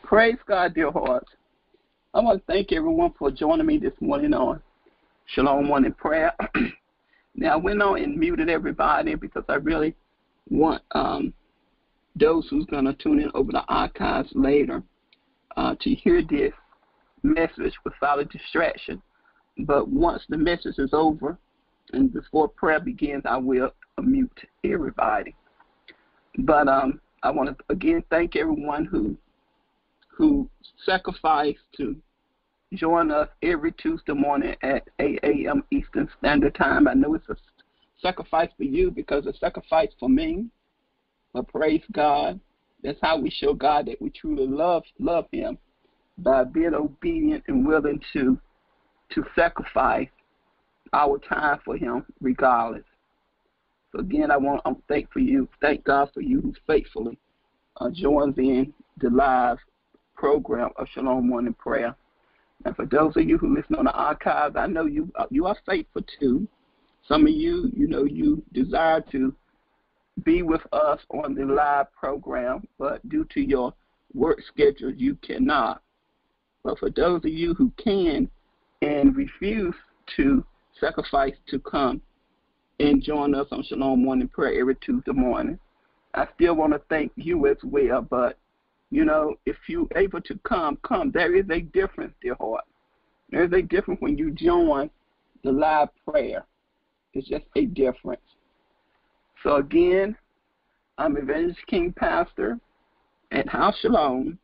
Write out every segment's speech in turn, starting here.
Praise God, dear hearts. I want to thank everyone for joining me this morning on Shalom Morning Prayer. Now, I went on and muted everybody because I really want those who's going to tune in over the archives later to hear this message without a distraction. But once the message is over and before prayer begins, I will mute everybody. But I want to again thank everyone who sacrificed to join us every Tuesday morning at 8 a.m. Eastern Standard Time. I know it's a sacrifice for you because it's a sacrifice for me. But praise God. That's how we show God that we truly love Him, by being obedient and willing to sacrifice our time for Him regardless. So again, I'm thank God for you who faithfully joins in the live program of Shalom Morning Prayer. And for those of you who listen on the archives, I know you are faithful too. Some of you, you desire to be with us on the live program, but due to your work schedule, you cannot. But for those of you who can and refuse to sacrifice to come and join us on Shalom Morning Prayer every Tuesday morning, I still want to thank you as well. But, if you're able to come. There is a difference, dear heart. There is a difference when you join the live prayer. It's just a difference. So again, I'm Evangelist King Pastor at House Shalom.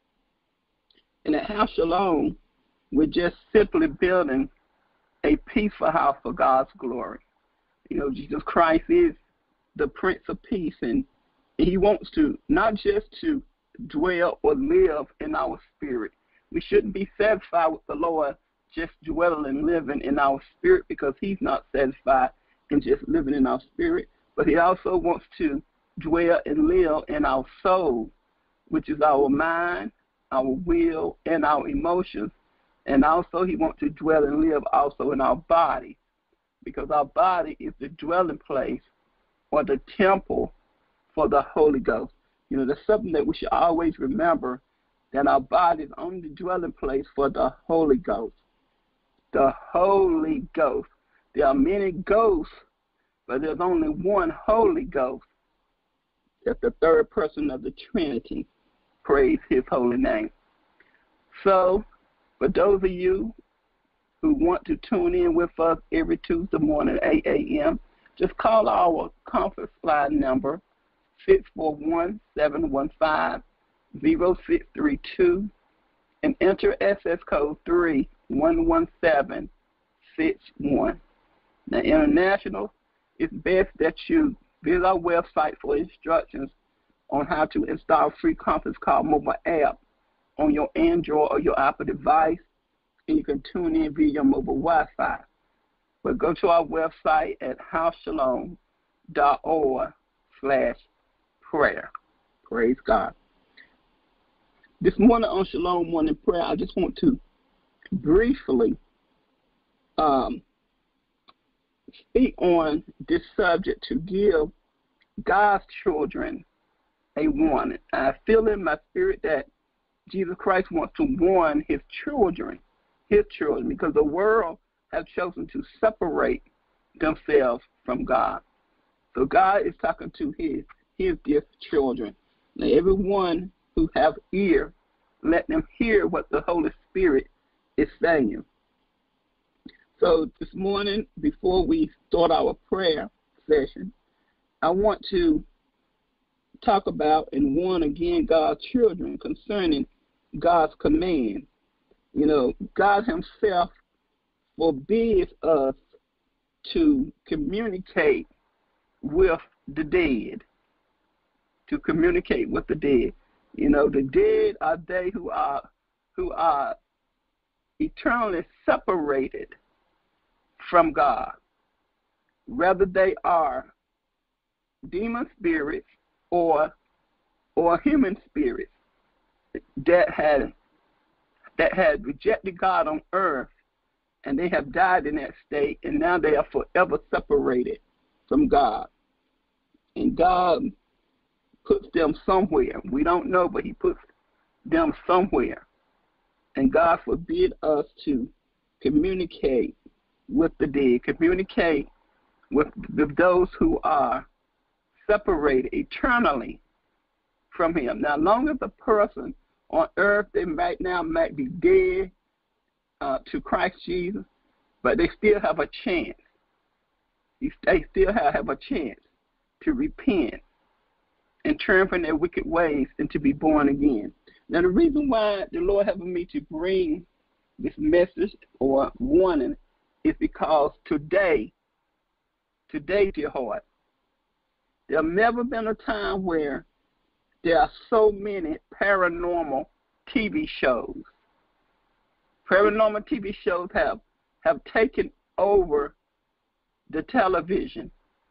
And at House Shalom, we're just simply building a peaceful house for God's glory. Jesus Christ is the Prince of Peace, and He wants to not just to dwell or live in our spirit. We shouldn't be satisfied with the Lord just dwelling and living in our spirit, because He's not satisfied in just living in our spirit, but He also wants to dwell and live in our soul, which is our mind, our will, and our emotions. And also He wants to dwell and live also in our body, because our body is the dwelling place or the temple for the Holy Ghost. That's something that we should always remember, that our body is only the dwelling place for the Holy Ghost. The Holy Ghost. There are many ghosts, but there's only one Holy Ghost. That's the third person of the Trinity. Praise His holy name. So, for those of you who want to tune in with us every Tuesday morning at 8 a.m., just call our conference line number, 641-715-0632, and enter SS code 311761. Now, international, it's best that you visit our website for instructions on how to install free conference call mobile app on your Android or your Apple device, and you can tune in via your mobile Wi-Fi. But go to our website at houseshalom.org/prayer. Praise God. This morning on Shalom Morning Prayer, I just want to briefly speak on this subject to give God's children a warning. I feel in my spirit that Jesus Christ wants to warn His children, because the world have chosen to separate themselves from God. So God is talking to His dear children. Now, everyone who have ear, let them hear what the Holy Spirit is saying. So this morning, before we start our prayer session, I want to talk about and warn again God's children concerning God's command. God Himself forbids us to communicate with the dead. The dead are they who are eternally separated from God. Whether they are demon spirits or human spirits that had rejected God on earth, and they have died in that state, and now they are forever separated from God. And God puts them somewhere. We don't know, but He puts them somewhere. And God forbid us to communicate with the dead, communicate with those who are separated eternally from him. Now, long as a person on earth, they might be dead to Christ Jesus, but they still have a chance. They still have a chance to repent and turn from their wicked ways and to be born again. Now, the reason why the Lord having me to bring this message or warning is because today, dear heart, there have never been a time where there are so many paranormal TV shows. Paranormal TV shows have taken over the television.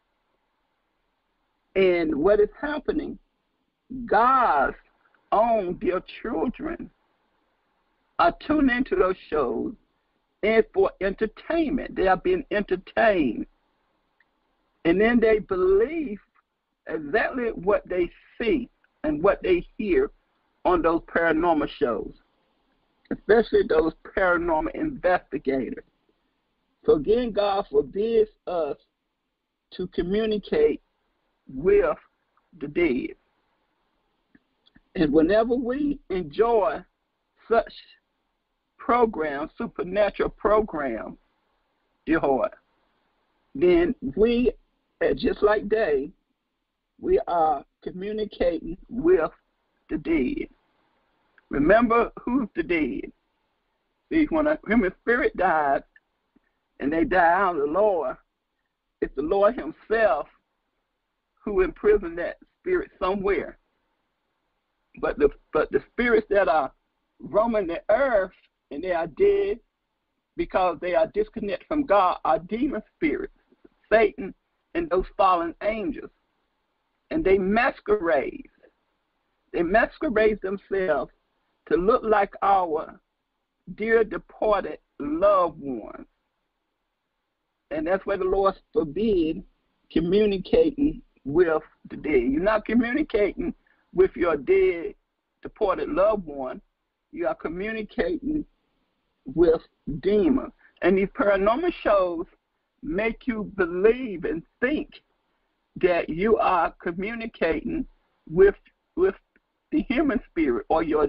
And what is happening, God's own dear children are tuned into those shows and for entertainment. They are being entertained. And then they believe exactly what they see and what they hear on those paranormal shows, especially those paranormal investigators. So again, God forbids us to communicate with the dead. And whenever we enjoy such programs, supernatural programs, dear heart, then we, just like they, we are communicating with the dead. Remember, who's the dead? See, when a human spirit dies and they die out of the Lord, it's the Lord himself who imprisoned that spirit somewhere. But the spirits that are roaming the earth and they are dead because they are disconnected from God are demon spirits, Satan and those fallen angels. And they masquerade. They masquerade themselves to look like our dear departed loved ones. And that's why the Lord forbid communicating with the dead. You're not communicating with your dead departed loved one. You are communicating with demons. And these paranormal shows make you believe and think that you are communicating with the human spirit or your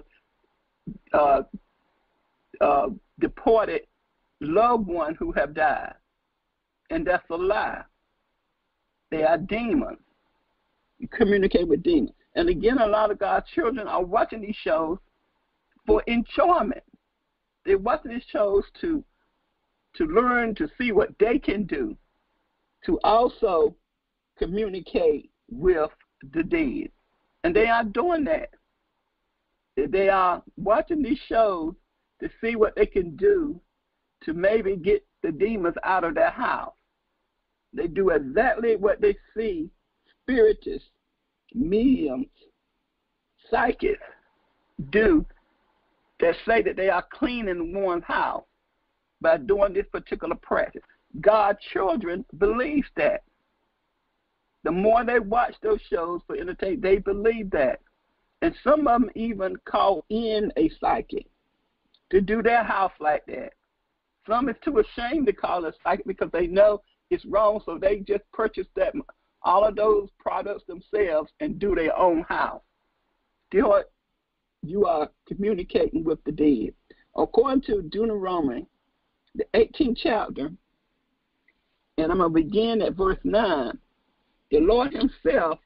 departed loved one who have died. And that's a lie. They are demons. You communicate with demons. And again, a lot of God's children are watching these shows for enjoyment. They're watching these shows to learn, to see what they can do, to also communicate with the dead. And they are doing that. They are watching these shows to see what they can do to maybe get the demons out of their house. They do exactly what they see spiritists, mediums, psychics do that say that they are cleaning one's house by doing this particular practice. God's children believe that. The more they watch those shows for entertainment, they believe that. And some of them even call in a psychic to do their house like that. Some is too ashamed to call a psychic because they know it's wrong, so they just purchase all of those products themselves and do their own house. Still, you are communicating with the dead. According to Deuteronomy, the 18th chapter, and I'm going to begin at verse 9, the Lord himself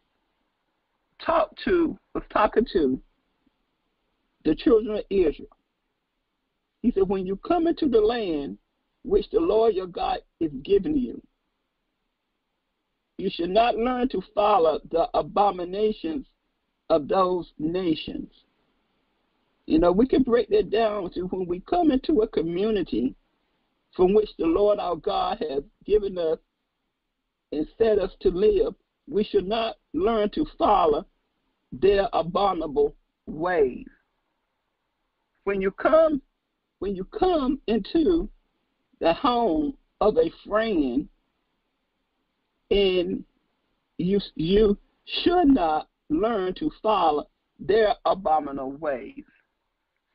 was talking to the children of Israel. He said, when you come into the land which the Lord your God is giving you, you should not learn to follow the abominations of those nations. You know, we can break that down to when we come into a community from which the Lord our God has given us and set us to live, we should not learn to follow their abominable ways. When you come into the home of a friend, and you should not learn to follow their abominable ways.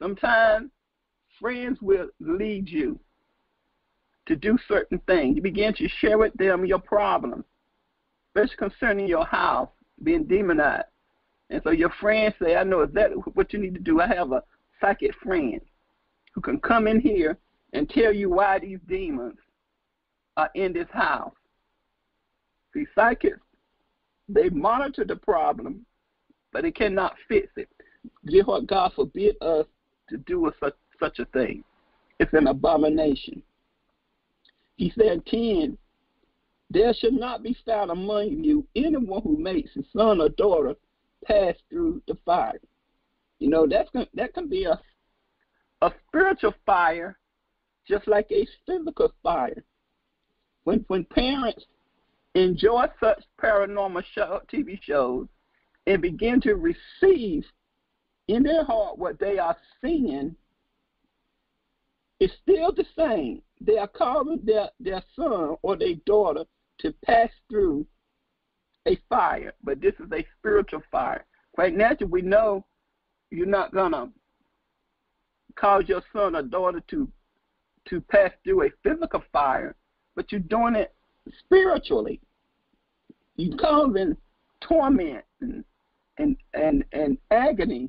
Sometimes friends will lead you to do certain things. You begin to share with them your problems, especially concerning your house being demonized. And so your friends say, I know exactly what you need to do. I have a psychic friend who can come in here and tell you why these demons are in this house. See, psychics, they monitor the problem, but they cannot fix it. Dear Lord, God forbid us to do such a thing. It's an abomination. He said, 10, there should not be found among you anyone who makes his son or daughter pass through the fire. You know, that can be a spiritual fire, just like a physical fire. When parents enjoy such paranormal TV shows and begin to receive in their heart what they are seeing, it's still the same. They are calling their son or their daughter to pass through a fire, but this is a spiritual fire. Quite naturally, we know you're not going to cause your son or daughter to pass through a physical fire, but you're doing it spiritually. You're causing torment and agony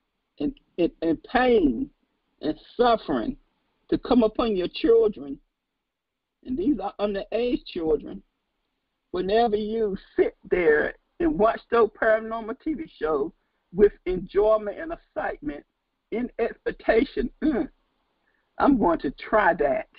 and pain and suffering to come upon your children, and these are underage children. Whenever you sit there and watch those paranormal TV shows with enjoyment and excitement, in expectation, I'm going to try that.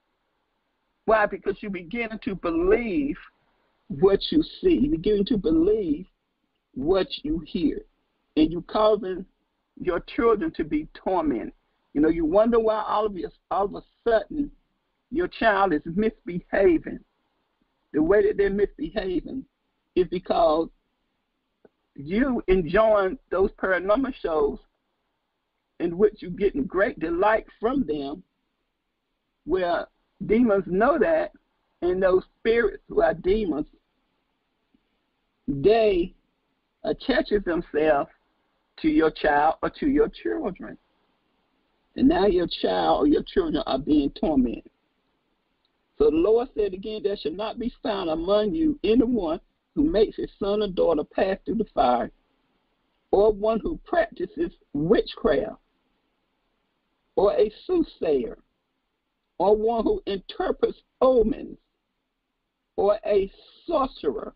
Why? Because you begin to believe what you see. You begin to believe what you hear. And you're causing your children to be tormented. You know, you wonder why all of a sudden your child is misbehaving. The way that they're misbehaving is because you enjoying those paranormal shows in which you're getting great delight from them, where demons know that, and those spirits who are demons, they attach themselves to your child or to your children. And now your child or your children are being tormented. So the Lord said again, there shall not be found among you anyone who makes his son or daughter pass through the fire, or one who practices witchcraft, or a soothsayer, or one who interprets omens, or a sorcerer.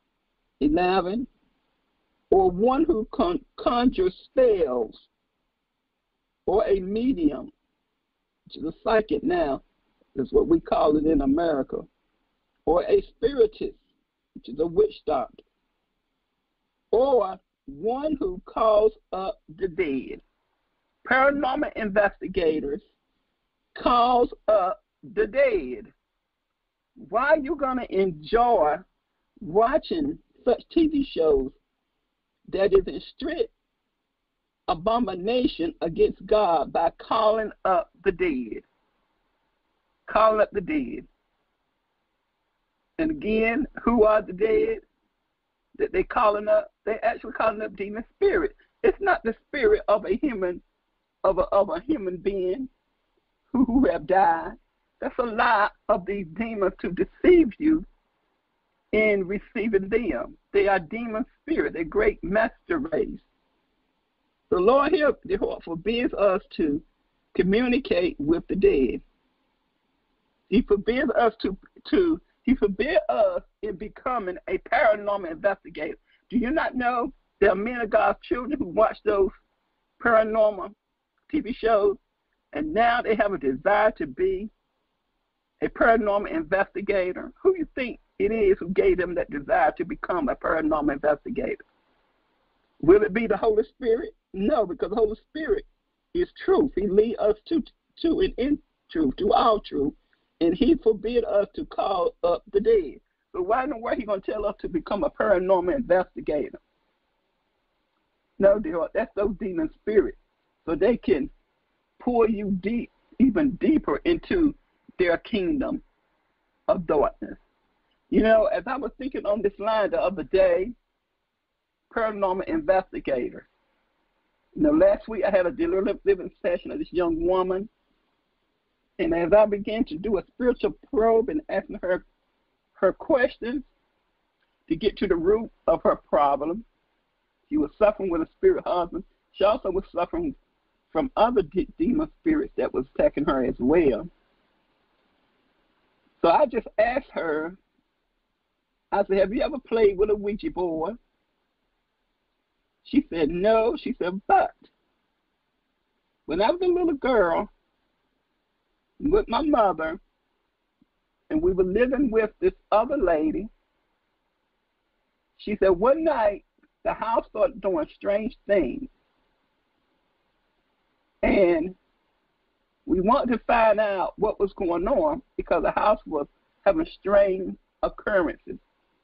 11, or one who conjures spells, or a medium, which is a psychic now, is what we call it in America, or a spiritist, which is a witch doctor, or one who calls up the dead. Paranormal investigators calls up the dead. Why are you going to enjoy watching such TV shows that is in strict abomination against God by calling up the dead? Calling up the dead. And again, who are the dead that they calling up? They actually calling up demon spirit. It's not the spirit of a human, of a human being who have died. That's a lie of these demons to deceive you in receiving them. They are demon spirit. They're great master race. The Lord here forbids us to communicate with the dead. He forbids us He forbids us in becoming a paranormal investigator. Do you not know there are many of God's children who watch those paranormal TV shows, and now they have a desire to be a paranormal investigator? Who do you think it is who gave them that desire to become a paranormal investigator? Will it be the Holy Spirit? No, because the Holy Spirit is truth. He leads us to and in truth, to all truth. And he forbid us to call up the dead. So why in the world he going to tell us to become a paranormal investigator? No, dear, that's those demon spirits. So they can pull you deep, even deeper into their kingdom of darkness. You know, as I was thinking on this line the other day, paranormal investigators, Last week I had a delirious living session of this young woman, and as I began to do a spiritual probe and asking her questions to get to the root of her problem, she was suffering with a spirit husband. She also was suffering from other demon spirits that was attacking her as well. So I just asked her, I said, have you ever played with a Ouija board? She said, no. She said, but when I was a little girl with my mother, and we were living with this other lady, she said one night the house started doing strange things. And we wanted to find out what was going on because the house was having strange occurrences.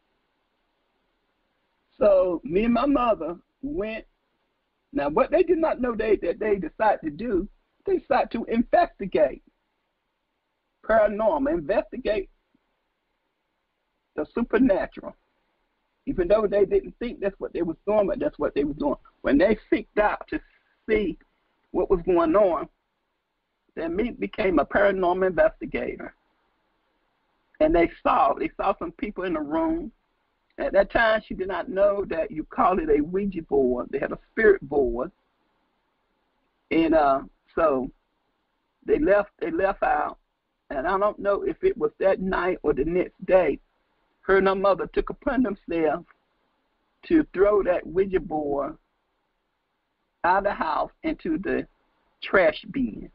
So me and my mother went. Now, what they did not know that they decided to do, they decided to investigate paranormal, investigate the supernatural. Even though they didn't think that's what they was doing, but that's what they was doing. When they seeked out to see what was going on, then me became a paranormal investigator. And they saw some people in the room. At that time, she did not know that you call it a Ouija board. They had a spirit board. And so they left out. And I don't know if it was that night or the next day, her and her mother took upon themselves to throw that Ouija board out of the house into the trash bin.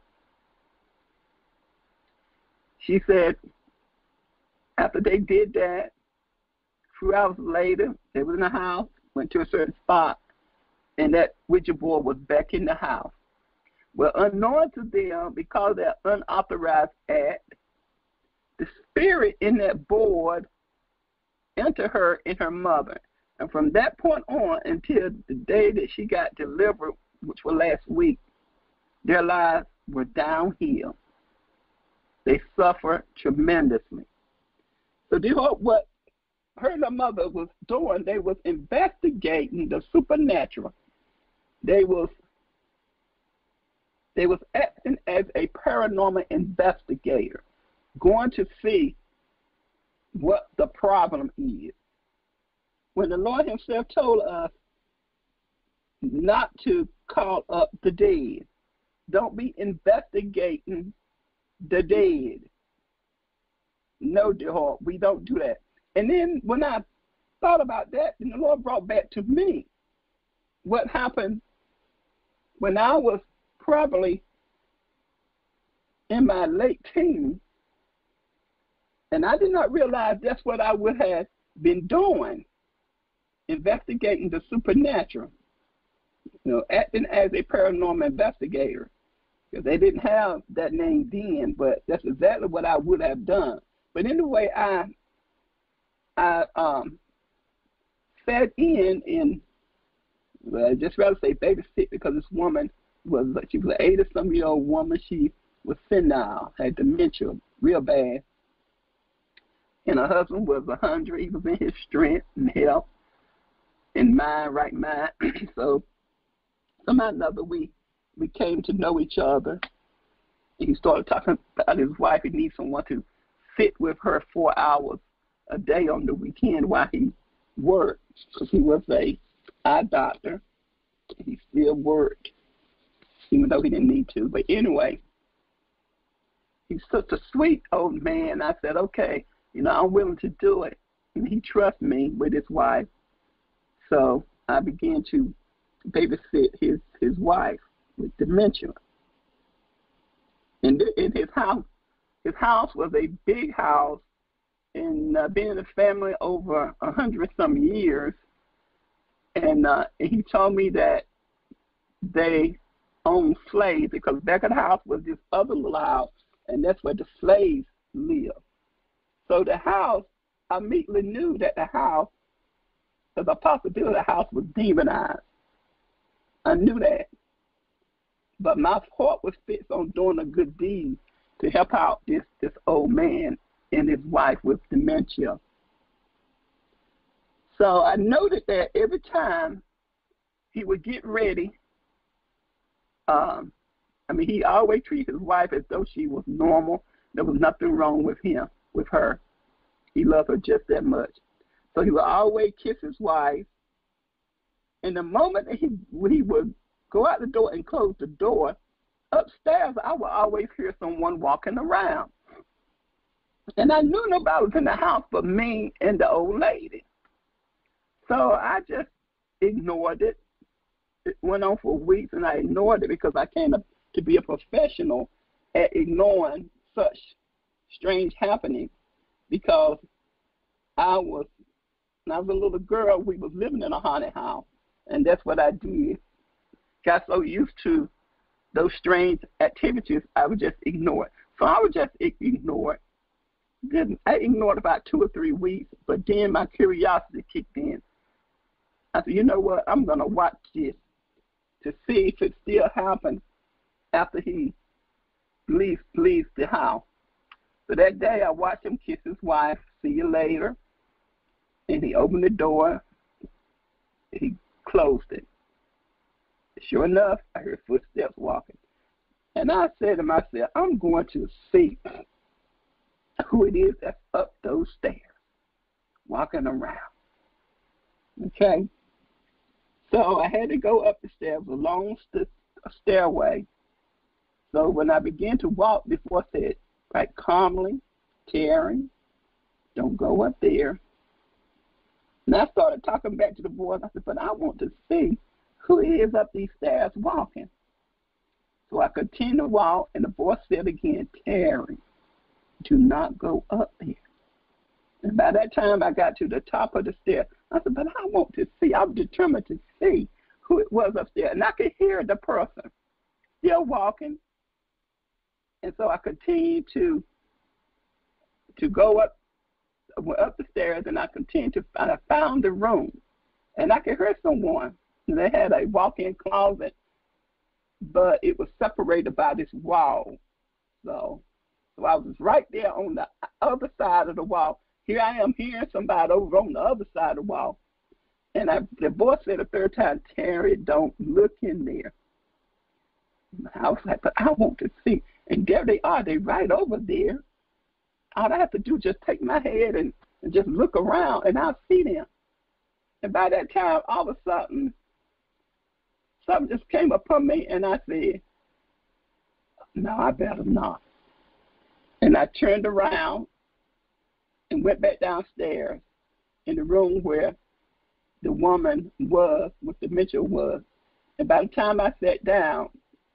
She said after they did that, a few hours later, they were in the house, went to a certain spot, and that Ouija board was back in the house. Well, unknown to them, because of that unauthorized act, the spirit in that board entered her and her mother. And from that point on until the day that she got delivered, which was last week, their lives were downhill. They suffered tremendously. So what her and her mother was doing, they was investigating the supernatural. They was acting as a paranormal investigator, going to see what the problem is. When the Lord himself told us not to call up the dead, don't be investigating the dead. No, dear heart, we don't do that. And then when I thought about that, then the Lord brought back to me what happened when I was probably in my late teens, and I did not realize that's what I would have been doing, investigating the supernatural, acting as a paranormal investigator, because they didn't have that name then, but that's exactly what I would have done. But anyway, I sat in and I'd just rather say babysit, because this woman she was an 80-some-year-old woman. She was senile, had dementia real bad. And her husband was 100. He was in his strength and health and right mind. So somehow or another, we came to know each other. And he started talking about his wife. He needs someone to sit with her 4 hours a day on the weekend while he worked, because he was a eye doctor. He still worked, even though he didn't need to. But anyway, he's such a sweet old man. I said, okay, I'm willing to do it. And he trusts me with his wife. So I began to babysit his wife with dementia. And in his house was a big house, and been in the family over 100-some years. And he told me that they owned slaves, because back of the house was this other little house, and that's where the slaves lived. So the house, I immediately knew that the house, there's a possibility the house was demonized. I knew that. But my heart was fixed on doing a good deed to help out this old man and his wife with dementia. So I noted that every time he would get ready He always treated his wife as though she was normal. There was nothing wrong with her. He loved her just that much. So he would always kiss his wife. And the moment that he would go out the door and close the door, upstairs I would always hear someone walking around. And I knew nobody was in the house but me and the old lady. So I just ignored it. It went on for weeks, and I ignored it because I came to be a professional at ignoring such strange happenings, because when I was a little girl, we was living in a haunted house, and that's what I did. Got so used to those strange activities, I would just ignore it. So I would just ignore it. I ignored about 2 or 3 weeks, but then my curiosity kicked in. I said, you know what, I'm going to watch this to see if it still happens after he leaves the house. So that day I watched him kiss his wife, see you later, and he opened the door, he closed it. Sure enough, I heard footsteps walking. And I said to myself, I'm going to see who it is that's up those stairs, walking around. Okay? So I had to go up the stairs, a long stairway. So when I began to walk, this voice said, right calmly, Terry, don't go up there. And I started talking back to the boy. I said, but I want to see who it is up these stairs walking. So I continued to walk, and the voice said again, Terry, do not go up there. And by that time, I got to the top of the stairs. I said, but I want to see. I was determined to see who it was up there. And I could hear the person still walking. And so I continued to go up the stairs, and I continued to find. I found the room, and I could hear someone. And they had a walk-in closet, but it was separated by this wall. So I was right there on the other side of the wall. Here I am hearing somebody over on the other side of the wall. And the voice said the third time, Terry, don't look in there. I was like, but I want to see. And there they are. They right over there. All I have to do is just take my head and just look around, and I'll see them. And by that time, all of a sudden, something just came upon me, and I said, no, I better not. And I turned around and went back downstairs in the room where the woman was, with dementia was. And by the time I sat down,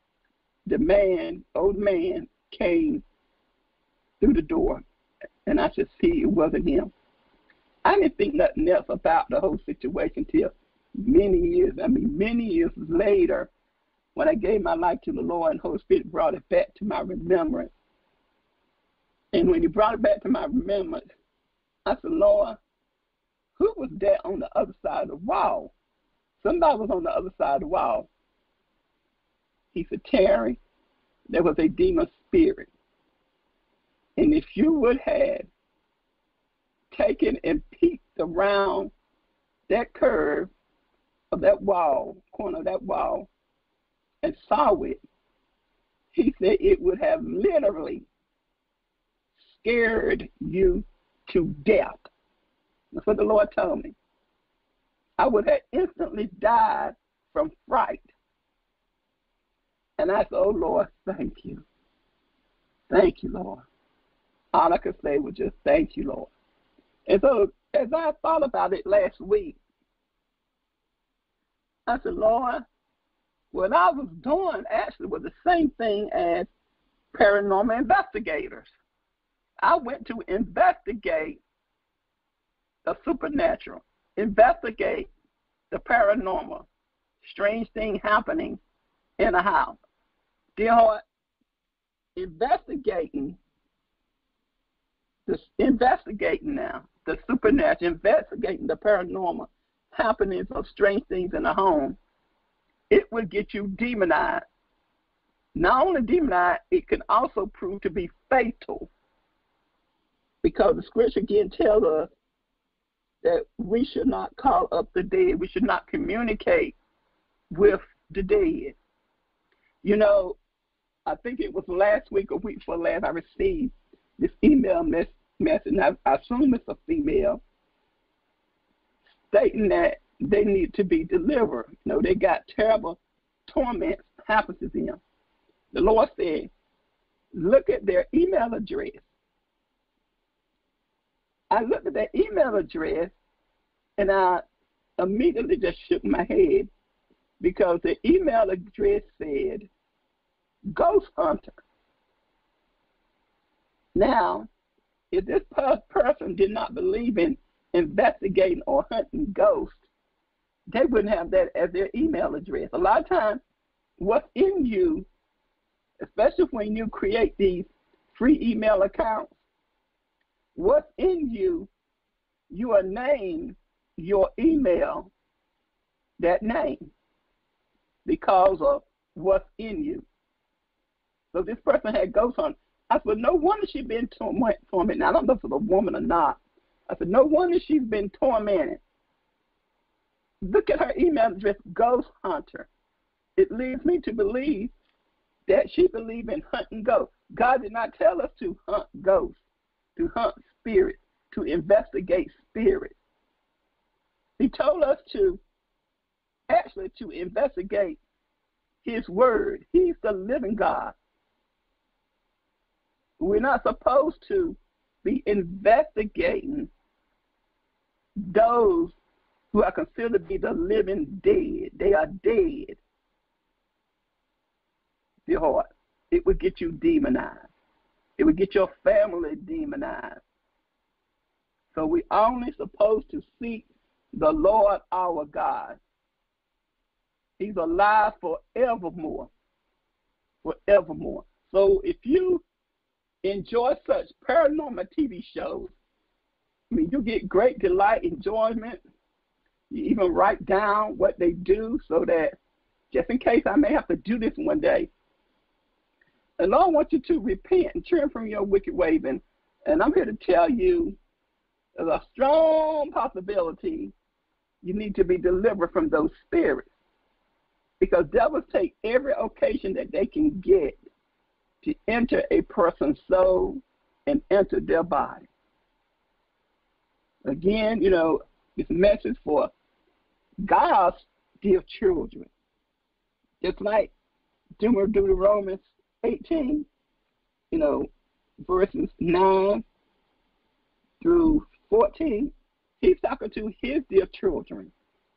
the old man came through the door, and I could see it wasn't him. I didn't think nothing else about the whole situation till many years later, when I gave my life to the Lord, and the Holy Spirit brought it back to my remembrance. And when he brought it back to my remembrance, I said, Lord, who was that on the other side of the wall? Somebody was on the other side of the wall. He said, Terry, there was a demon spirit. And if you would have taken and peeked around that curve of that wall, corner of that wall, and saw it, he said it would have literally scared you to death. That's what the Lord told me. I would have instantly died from fright. And I said, oh, Lord, thank you. Thank you, Lord. All I could say was just thank you, Lord. And so as I thought about it last week, I said, Lord, what I was doing actually was the same thing as paranormal investigators. I went to investigate the supernatural, investigate the paranormal, strange thing happening in a house. Dear heart, investigating now, the supernatural, investigating the paranormal happenings of strange things in the home, it will get you demonized. Not only demonized, it can also prove to be fatal, because the scripture again tells us that we should not call up the dead. We should not communicate with the dead. You know, I think it was last week or week before last, I received this email message, and I assume it's a female, stating that they need to be delivered. You know, they got terrible torments happen to them. The Lord said, look at their email address. I looked at their email address, and I immediately just shook my head, because the email address said Ghost Hunter. Now, if this person did not believe in investigating or hunting ghosts, they wouldn't have that as their email address. A lot of times, what's in you, especially when you create these free email accounts, what's in you, you are named your email that name because of what's in you. So this person had ghost hunting. I said, no wonder she's been tormented. Now, I don't know if it's a woman or not. I said, no wonder she's been tormented. Look at her email address, Ghost Hunter. It leads me to believe that she believed in hunting ghosts. God did not tell us to hunt ghosts, to hunt spirits, to investigate spirits. He told us to investigate his word. He's the living God. We're not supposed to be investigating those who are considered to be the living dead. They are dead. Dear heart, it would get you demonized. It would get your family demonized. So we only supposed to seek the Lord our God. He's alive forevermore. Forevermore. So if you enjoy such paranormal TV shows, I mean, you get great delight, enjoyment. You even write down what they do so that just in case I may have to do this one day. The Lord wants you to repent and turn from your wicked ways. And I'm here to tell you there's a strong possibility you need to be delivered from those spirits, because devils take every occasion that they can get to enter a person's soul and enter their body. Again, you know, it's a message for God's dear children. Just like Deuteronomy 18, you know, verses 9 through 14, he's talking to his dear children.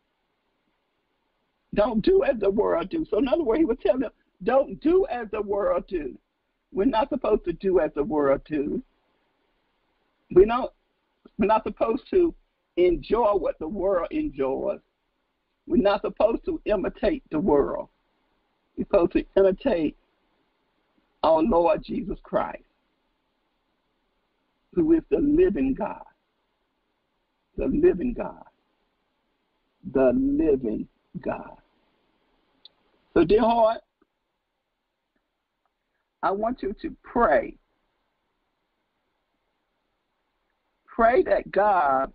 Don't do as the world do. So in other words, he was telling them, don't do as the world do. We're not supposed to do as the world do. We're not supposed to enjoy what the world enjoys. We're not supposed to imitate the world. We're supposed to imitate our Lord Jesus Christ, who is the living God. The living God. The living God. So, dear heart, I want you to pray. Pray that God,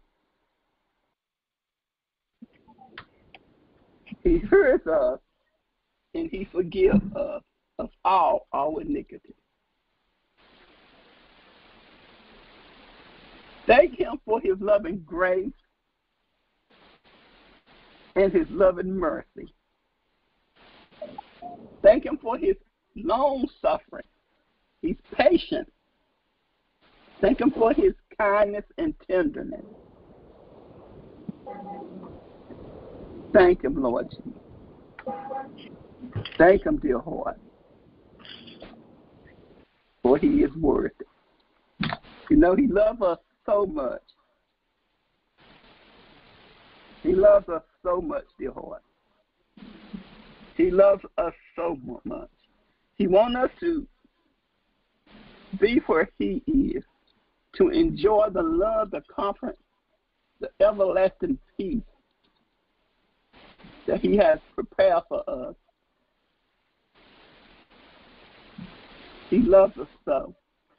he hears us and he forgives us of all our iniquity. Thank him for his loving grace and his loving mercy. Thank him for his long suffering. He's patient. Thank him for his kindness and tenderness. Thank him, Lord Jesus. Thank him, dear heart, for he is worthy. You know, he loves us so much. He loves us so much, dear heart. He loves us so much. He wants us to be where he is, to enjoy the love, the comfort, the everlasting peace that he has prepared for us. He loves us so.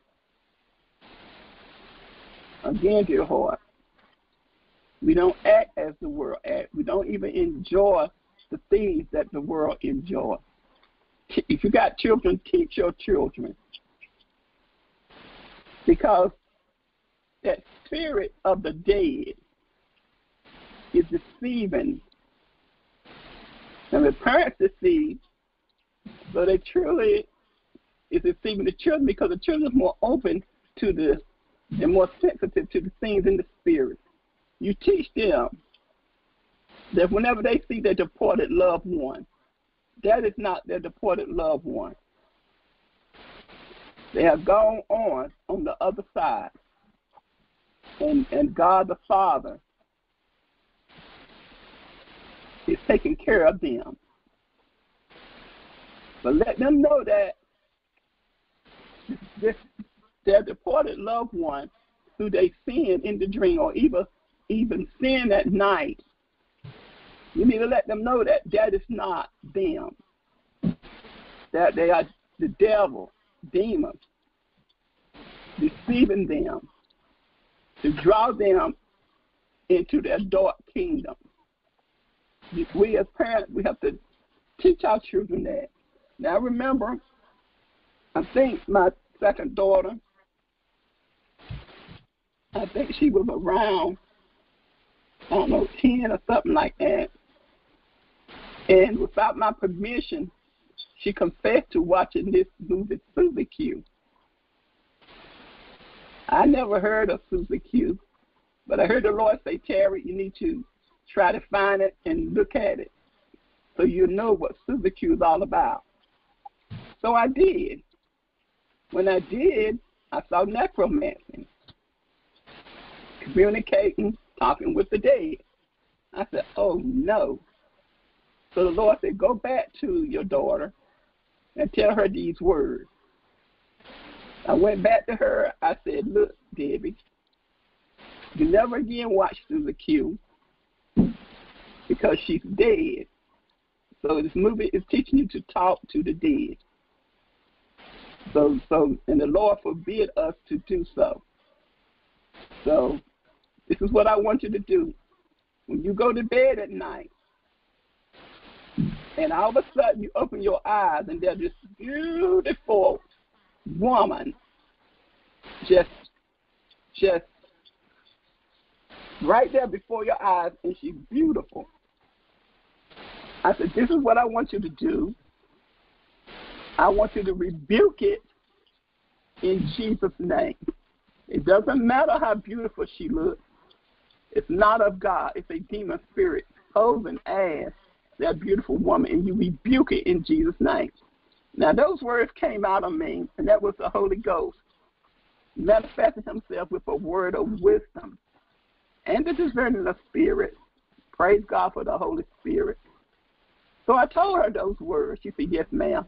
Again, dear heart, we don't act as the world acts. We don't even enjoy the things that the world enjoys. if you got children, teach your children. Because that spirit of the dead is deceiving. And the parents deceive, so they truly is deceiving the children because the children are more open to this and more sensitive to the things in the spirit. You teach them that whenever they see their departed loved one, that is not their departed loved one. They have gone on the other side. And God the Father is taking care of them. But let them know that their departed loved one who they seen in the dream or even seen at night, you need to let them know that that is not them. That they are the devil, demons, deceiving them to draw them into their dark kingdom. We as parents, we have to teach our children that. Now remember, I think my second daughter, I think she was around, 10 or something like that. And without my permission, she confessed to watching this movie, Susie Q. I never heard of Susie Q, but I heard the Lord say, Terry, you need to try to find it and look at it so you know what Susie Q is all about. So I did. When I did, I saw necromancy, communicating, talking with the dead. I said, oh, no. So the Lord said, go back to your daughter and tell her these words. I went back to her. I said, look, Debbie, you never again watch Susie Q because she's dead. So this movie is teaching you to talk to the dead. So, and the Lord forbid us to do so. So this is what I want you to do. When you go to bed at night, and all of a sudden you open your eyes and there's this beautiful woman just right there before your eyes, and she's beautiful. I said, this is what I want you to do. I want you to rebuke it in Jesus' name. It doesn't matter how beautiful she looks. It's not of God. It's a demon spirit posing as that beautiful woman, and you rebuke it in Jesus' name. Now, those words came out of me, and that was the Holy Ghost manifesting himself with a word of wisdom and the discerning of spirit. Praise God for the Holy Spirit. So I told her those words. She said, yes, ma'am.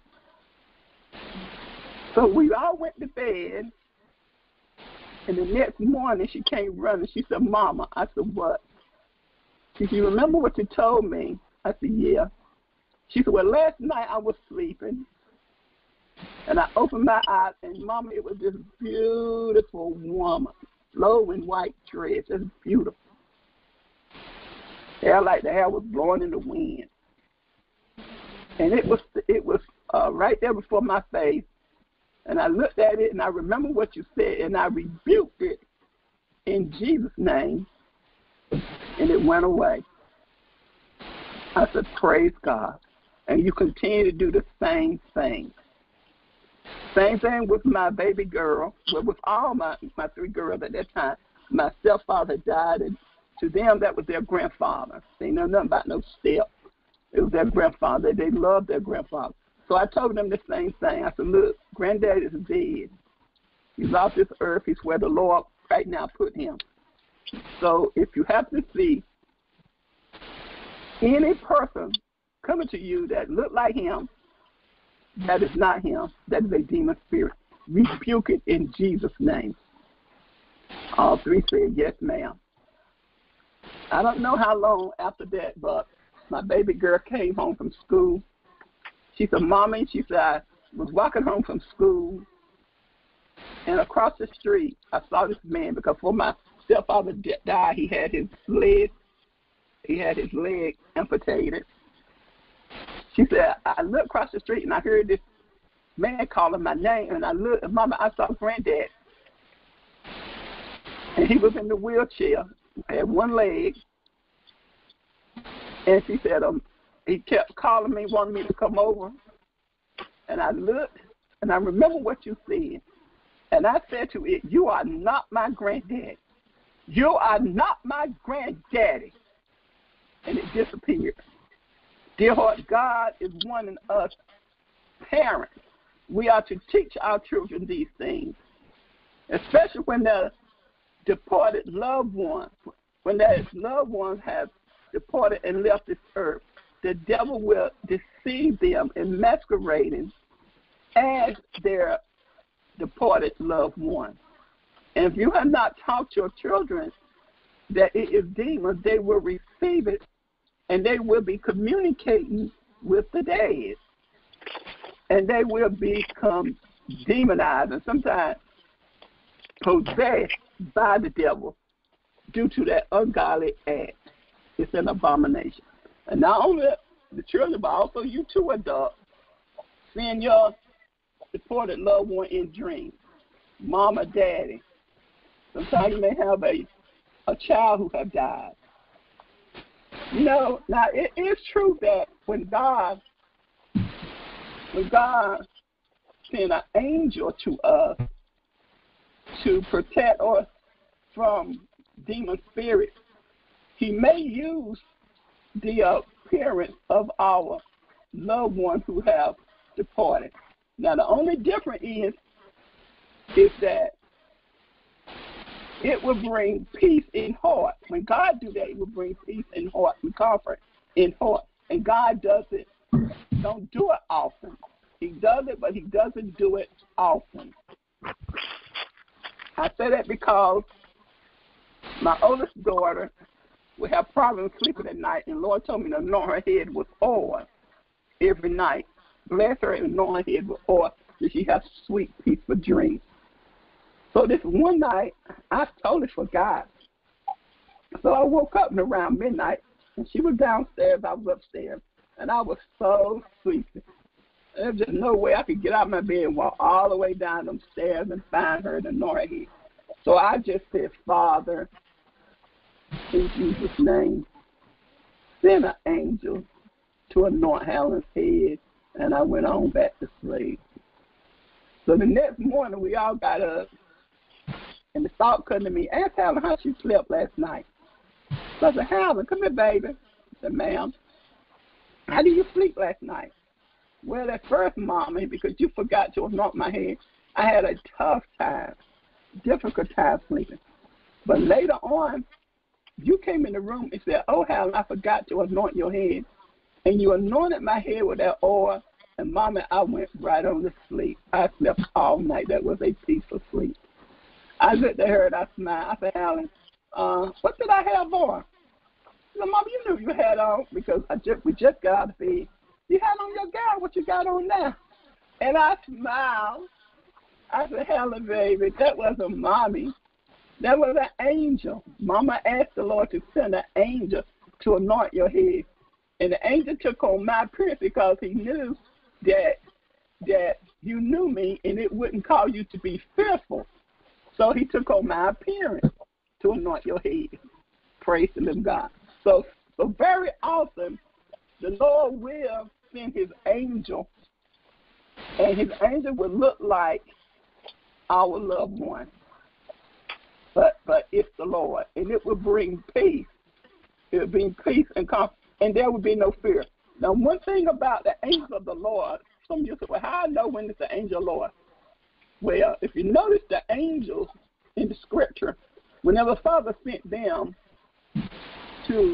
So we all went to bed, and the next morning she came running. She said, Mama. I said, what? She said, you remember what you told me? I said, yeah. She said, well, last night I was sleeping, and I opened my eyes, and, Mama, it was this beautiful woman, flowing white dress. It's beautiful. Hair like the hair was blowing in the wind. And it was right there before my face. And I looked at it, and I remember what you said, and I rebuked it in Jesus' name, and it went away. I said, praise God. And you continue to do the same thing. Same thing with my baby girl, well, with all my three girls at that time. My stepfather died, and to them, that was their grandfather. They know nothing about no step. It was their grandfather. They loved their grandfather. So I told them the same thing. I said, look, Granddad is dead. He's off this earth. He's where the Lord right now put him. So if you have to see any person coming to you that look like him, that is not him. That is a demon spirit. Rebuke it in Jesus' name. All three said, yes, ma'am. I don't know how long after that, but my baby girl came home from school. She said, Mommy, she said, I was walking home from school, and across the street, I saw this man, because before my stepfather died, he had his leg amputated. She said, I looked across the street and I heard this man calling my name, and I looked, and Mama, I saw Granddad. And he was in the wheelchair, had one leg. And she said, he kept calling me, wanting me to come over. And I looked, and I remember what you said. And I said to it, you are not my granddad. You are not my granddaddy. And it disappeared. Dear heart, God is wanting us parents. We are to teach our children these things, especially when they're departed loved ones. When their loved ones have departed and left this earth, the devil will deceive them in masquerading as their departed loved one. And if you have not taught your children that it is demons, they will receive it, and they will be communicating with the dead. And they will become demonized and sometimes possessed by the devil due to that ungodly act. It's an abomination. And not only the children, but also you too, adults, seeing your departed loved one in dreams, mama, daddy. Sometimes you may have a child who have died. You know, now it is true that when God sent an angel to us to protect us from demon spirits, he may use the appearance of our loved ones who have departed. Now, the only difference is that it will bring peace in heart. When God do that, it will bring peace in heart and comfort in heart. And God does it. Don't do it often. He does it, but he doesn't do it often. I say that because my oldest daughter would have problems sleeping at night, and the Lord told me to anoint her head with oil every night. Bless her and anoint her head with oil so she has sweet, peaceful dreams. So this one night, I totally forgot. So I woke up around midnight, and she was downstairs, I was upstairs, and I was so sleepy. There was just no way I could get out of my bed and walk all the way down them stairs and find her and anoint her head. So I just said, Father, in Jesus' name, send an angel to anoint Helen's head, and I went on back to sleep. So the next morning, we all got up, and the thought came to me, ask Helen how she slept last night. So I said, Helen, come here, baby. I said, ma'am, how did you sleep last night? Well, at first, Mommy, because you forgot to anoint my head, I had a tough time, difficult time sleeping. But later on, you came in the room and said, oh, Helen, I forgot to anoint your head. And you anointed my head with that oil, and, Mommy, I went right on to sleep. I slept all night. That was a peaceful sleep. I looked at her and I smiled. I said, Helen, what did I have on? She said, Mom, you knew you had on because we just got out of bed. You had on your gown. What you got on now? And I smiled. I said, Helen, baby, that wasn't Mommy. That was an angel. Mama asked the Lord to send an angel to anoint your head. And the angel took on my appearance because he knew that you knew me and it wouldn't cause you to be fearful. So he took on my appearance to anoint your head. Praise the living God. So very often, the Lord will send his angel, and his angel will look like our loved one. But it's the Lord, and it will bring peace. It will bring peace and comfort, and there will be no fear. Now, one thing about the angel of the Lord, some of you say, well, how I know when it's the angel of the Lord? Well, if you notice the angels in the scripture, whenever Father sent them to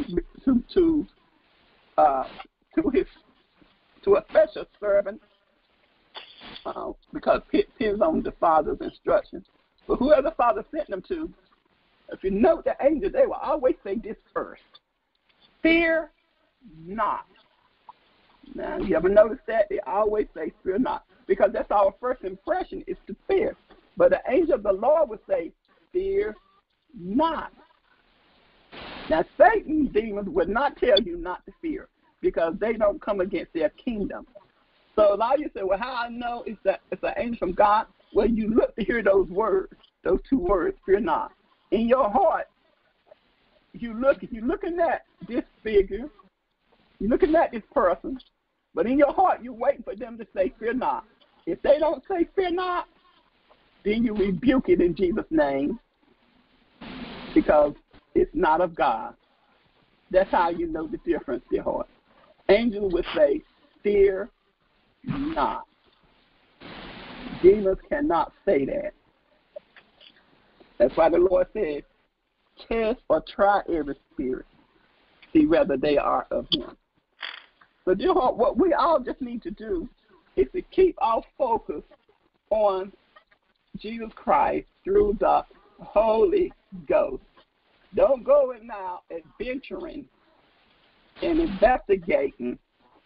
a special servant, because it depends on the Father's instructions. But whoever the Father sent them to, if you note the angels, they will always say this first: fear not. Now, you ever notice that? They always say fear not, because that's our first impression is to fear. But the angel of the Lord would say, fear not. Now, Satan's demons would not tell you not to fear, because because they don't come against their kingdom. So a lot of you say, well, how I know it's an angel from God? Well, you look to hear those words, those two words, fear not. In your heart, you're looking at this figure, you're looking at this person, but in your heart, you're waiting for them to say, fear not. If they don't say, fear not, then you rebuke it in Jesus' name because it's not of God. That's how you know the difference, dear heart. Angels would say, fear not. Demons cannot say that. That's why the Lord said, test or try every spirit, see whether they are of him. So dear heart, what we all just need to do is to keep our focus on Jesus Christ through the Holy Ghost. Don't go in now adventuring and investigating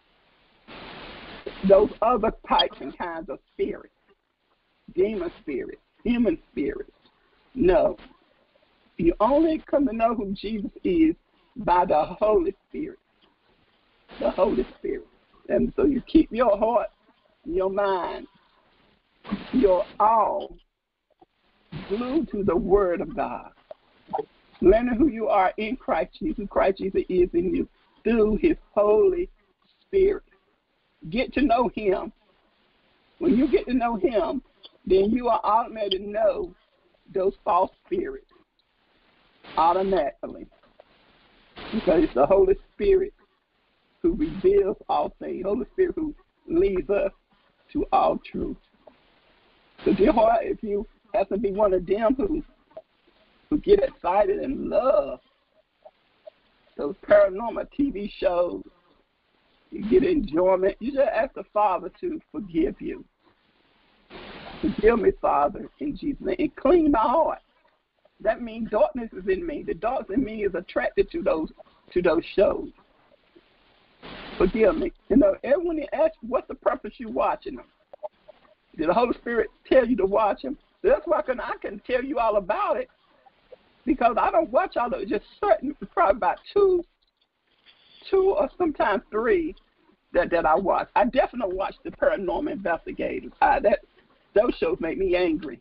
those other types and kinds of spirits, demon spirits, human spirits. No. You only come to know who Jesus is by the Holy Spirit. The Holy Spirit. And so you keep your heart, your mind, your all glued to the Word of God. Learning who you are in Christ Jesus, who Christ Jesus is in you, through his Holy Spirit. Get to know him. When you get to know him, then you are automatically know those false spirits. Automatically. Because it's the Holy Spirit who reveals all things. Holy Spirit who leads us to all truth. So dear heart, if you have to be one of them who get excited and love those paranormal TV shows, you get enjoyment, you just ask the Father to forgive you. Forgive me, Father, in Jesus' name, and clean my heart. That means darkness is in me. The darkness in me is attracted to those shows. Forgive me. You know, everyone asks, what's the purpose you watching them? Did the Holy Spirit tell you to watch them? That's why I can tell you all about it, because I don't watch all of it. Just certain, probably about two or sometimes three that I watch. I definitely watch the Paranormal Investigators. Those shows make me angry.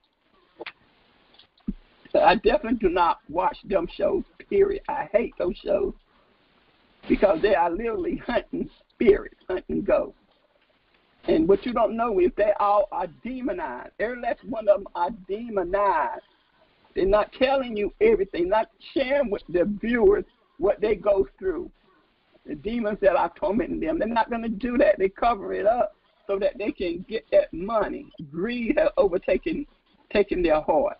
I definitely do not watch them shows, period. I hate those shows because they are literally hunting spirits, hunting ghosts. And what you don't know is they all are demonized. Every last one of them are demonized. They're not telling you everything, not sharing with the viewers what they go through. The demons that are tormenting them, they're not going to do that. They cover it up so that they can get that money. Greed has overtaken their heart.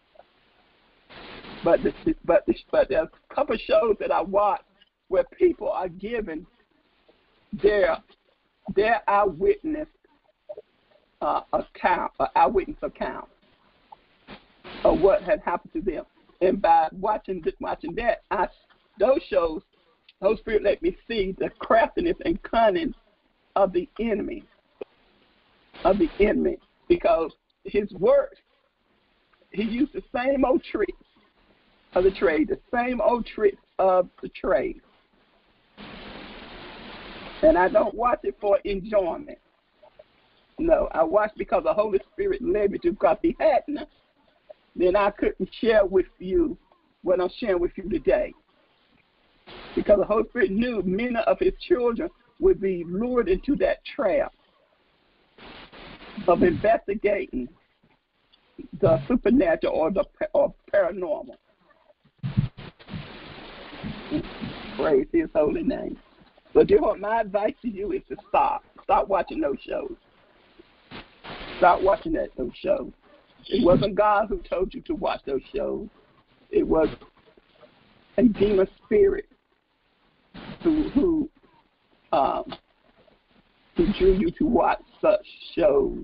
But there's a couple of shows that I watch where people are given their eyewitness account of what had happened to them. And by watching that, those shows, Holy Spirit let me see the craftiness and cunning of the enemy. Because his works, he used the same old tricks of the trade, the same old tricks of the trade. And I don't watch it for enjoyment. No, I watch because the Holy Spirit led me to, because he hadn't, then I couldn't share with you what I'm sharing with you today. Because the Holy Spirit knew many of his children would be lured into that trap of investigating the supernatural or paranormal. Praise his holy name. So dear Lord, my advice to you is to stop. Stop watching those shows. Stop watching those shows. It wasn't God who told you to watch those shows. It was a demon spirit who drew you to watch such shows.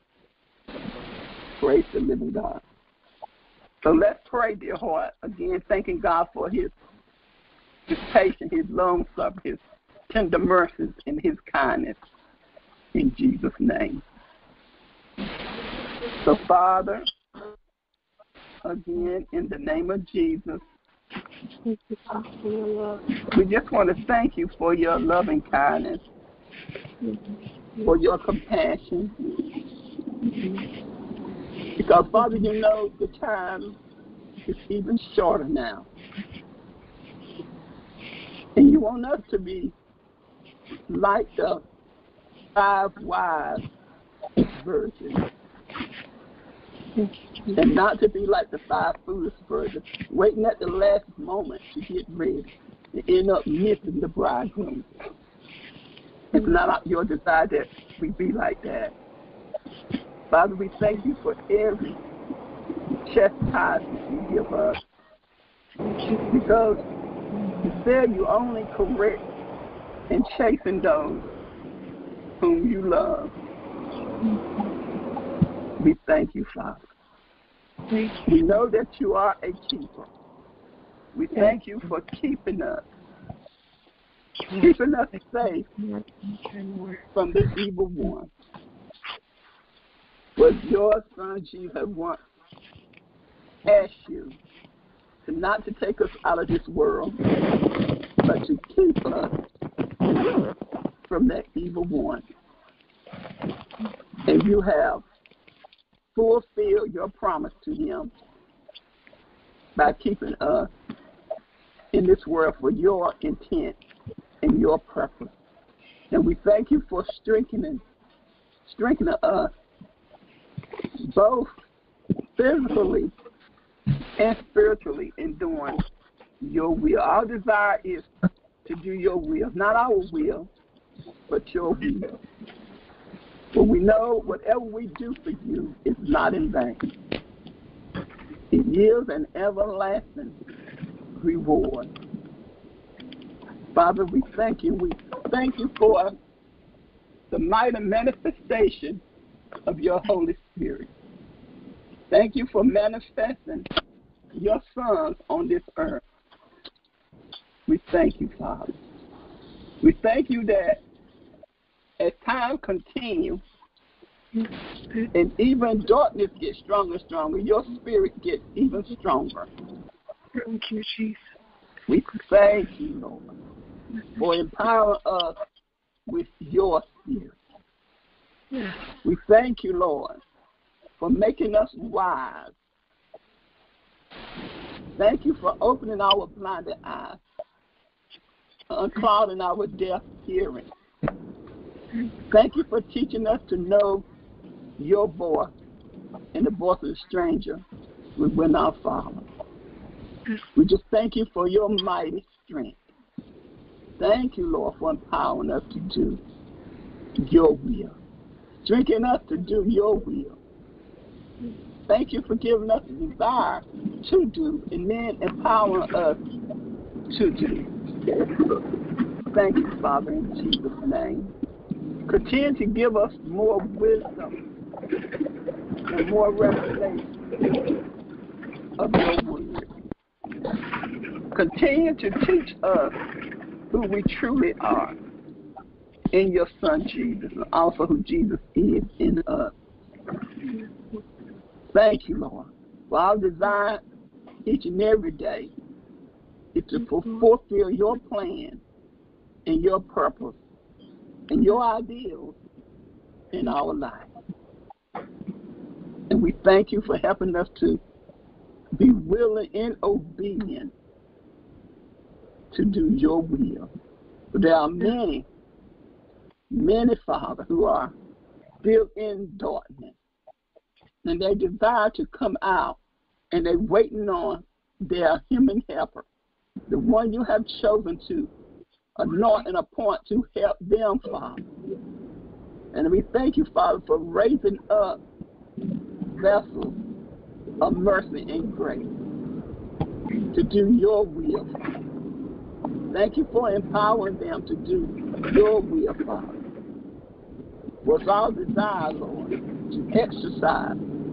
Praise the living God. So let's pray, dear heart, again, thanking God for his patience, his long suffering, his tender mercies, and his kindness. In Jesus' name. So, Father, again, in the name of Jesus, Thank you, Father, for your love. We just want to thank you for your loving kindness, for your compassion. Because, Father, you know the time is even shorter now. And you want us to be like the 5 wise virgins. And not to be like the 5 foolish virgins, waiting at the last moment to get ready and end up missing the bridegroom. It's not your desire that we be like that. Father, we thank you for every chastisement you give us. Because you said you only correct and chasten those whom you love. We thank you, Father. We know that you are a keeper. We thank you for keeping us safe from the evil one. But your Son Jesus once asked you not to take us out of this world, but to keep us from that evil one. And you have fulfilled your promise to him by keeping us in this world for your intent and your purpose. And we thank you for strengthening us both physically and spiritually in doing your will. Our desire is to do your will, not our will, but your will. For we know whatever we do for you is not in vain. It yields an everlasting reward. Father, we thank you. We thank you for the mighty manifestation of your Holy Spirit. Thank you for manifesting your sons on this earth. We thank you, Father. We thank you that as time continues and even darkness gets stronger and stronger, your spirit gets even stronger. Thank you, Jesus. We thank you, Lord, for empowering us with your spirit. Yes. We thank you, Lord, for making us wise. Thank you for opening our blinded eyes, unclouding our deaf hearing. Thank you for teaching us to know your voice and the voice of a stranger we will not follow. We just thank you for your mighty strength. Thank you, Lord, for empowering us to do your will, strengthening us to do your will. Thank you for giving us the desire to do and then empowering us to do. Thank you, Father, in Jesus' name. Continue to give us more wisdom and more revelation of your word. Continue to teach us who we truly are in your Son Jesus, and also who Jesus is in us. Thank you, Lord, for our desire each and every day is to fulfill your plan and your purpose and your ideals in our life. And we thank you for helping us to be willing and obedient to do your will. But there are many, Father, who are still in darkness. And they desire to come out, and they're waiting on their human helper, the one you have chosen to anoint and appoint to help them, Father. And we thank you, Father, for raising up vessels of mercy and grace to do your will. Thank you for empowering them to do your will, Father. Was our desire, Lord, to exercise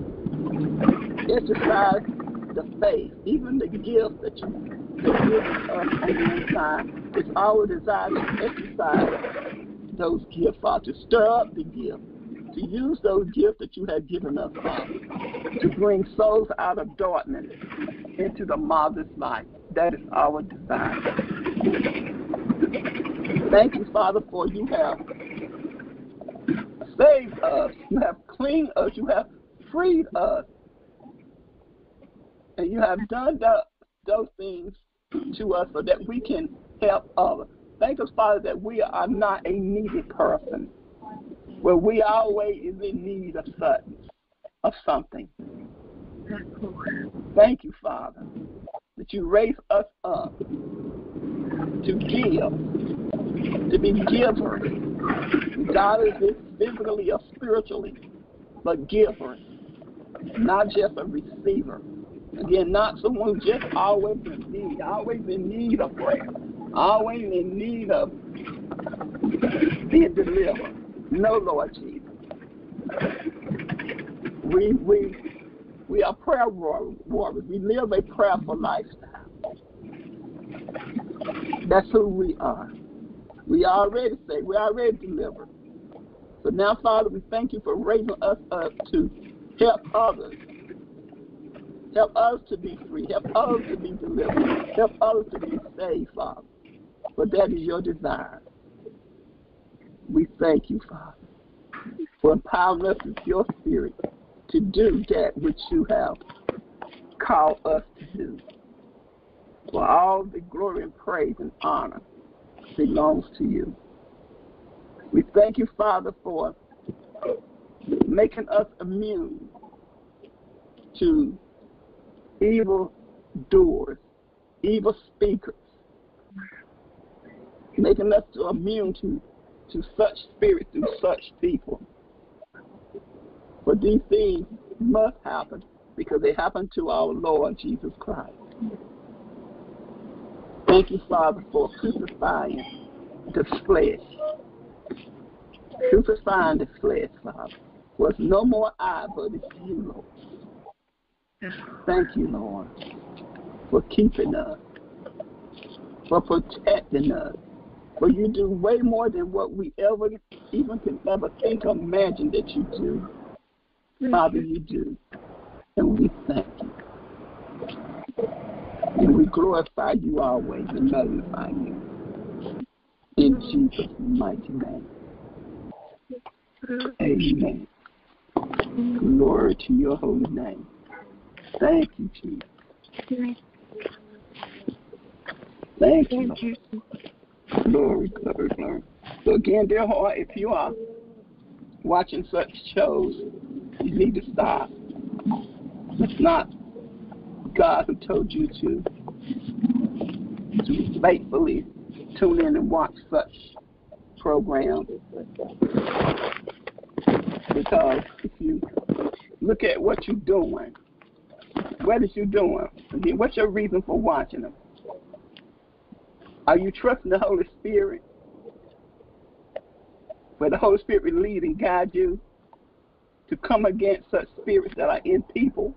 the faith, even the gift that you have given us on the inside. It's our desire to exercise those gifts, Father, to stir up the gift, to use those gifts that you have given us, Father, to bring souls out of darkness into the marvelous light That is our desire. Thank you, Father, for you have saved us, you have cleaned us, you have freed us, and you have done those things to us so that we can help others. Thank us, Father, that we are not a needy person, where we always is in need of something. Thank you, Father, that you raise us up to give, to be givers, regardless if physically or spiritually, but givers, not just a receiver. Again, not someone who's just always in need of prayer, always in need of being delivered. No, Lord Jesus. We are prayer warriors. We live a prayerful lifestyle. That's who we are. We are already saved. We are already delivered. So now, Father, we thank you for raising us up to help others. Help us to be free. Help others to be delivered. Help others to be saved, Father. For that is your desire. We thank you, Father, for empowering us with your spirit to do that which you have called us to do. For all the glory and praise and honor belongs to you. We thank you, Father, for making us immune to evil doers, evil speakers, making us immune to such spirits and such people. But these things must happen because they happen to our Lord Jesus Christ. Thank you, Father, for crucifying the flesh. Crucifying the flesh, Father. Was no more I, but it's you, Lord. Thank you, Lord, for keeping us, for protecting us. For you do way more than what we even can ever think or imagine that you do. Father, you do. And we thank you. And we glorify you always and magnify you. In Jesus' mighty name. Amen. Glory to your holy name. Thank you, Jesus. Thank you, Lord. Glory, glory, glory. So again, dear heart, if you are watching such shows, you need to stop. It's not God who told you to faithfully tune in and watch such programs. Because if you look at what you're doing, what is you doing? Again, what's your reason for watching them? Are you trusting the Holy Spirit? Where the Holy Spirit will lead and guide you to come against such spirits that are in people,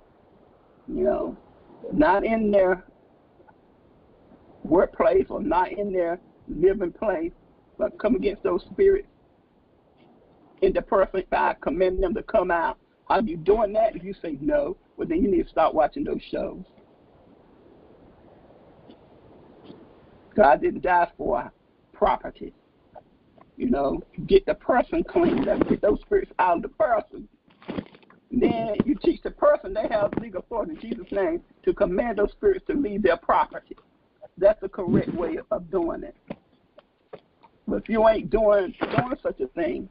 not in their workplace or not in their living place, but come against those spirits in the person by commanding them to come out. Are you doing that? If you say no, well, then you need to start watching those shows. God didn't die for property. Get the person clean. Get those spirits out of the person. Then you teach the person they have legal authority in Jesus' name to command those spirits to leave their property. That's the correct way of doing it. But if you ain't doing such a thing,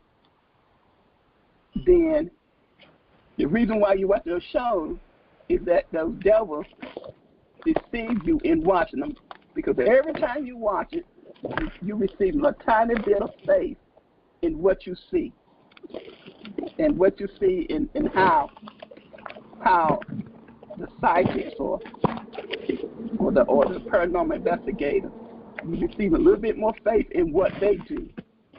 then the reason why you watch those shows is that those devils deceive you in watching them. Because every time you watch it, you receive a tiny bit of faith in what you see. And what you see in how the psychics or the paranormal investigators, you receive a little bit more faith in what they do.